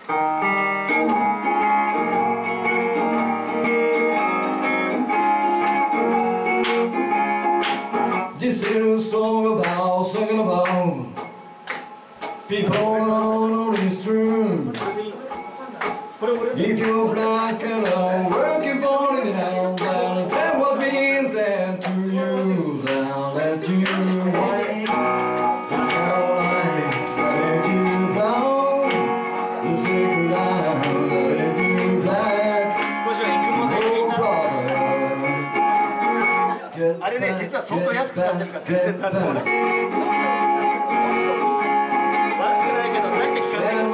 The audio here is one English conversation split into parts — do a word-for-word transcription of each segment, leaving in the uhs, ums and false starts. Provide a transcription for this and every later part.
This little song about, singing about people on the street. If you're black and I'm working for it now, then that was being said to you. Now let you white. It's alright, let you brown. The second line, let you black. Oh, あれね、実は相当安くなってるから全然なんでもない。悪くないけど大して効かない。あの、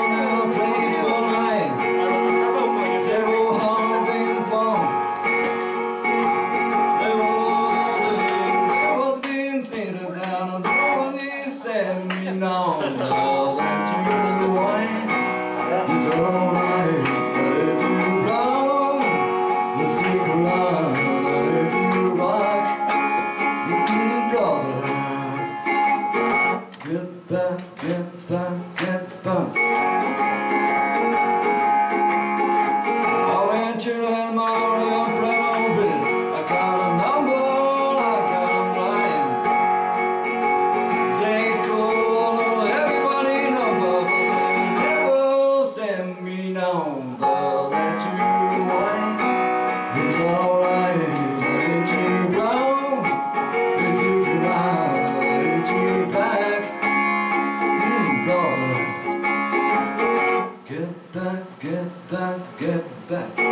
卵をこういうセルフ。 Get back, get back, get back. I went to have my real promise. I got a number, I got a line. They call everybody number, but they never send me number. Let you white, it's alright. Let you brown, let you brown, let you black. Get back, get back, get back.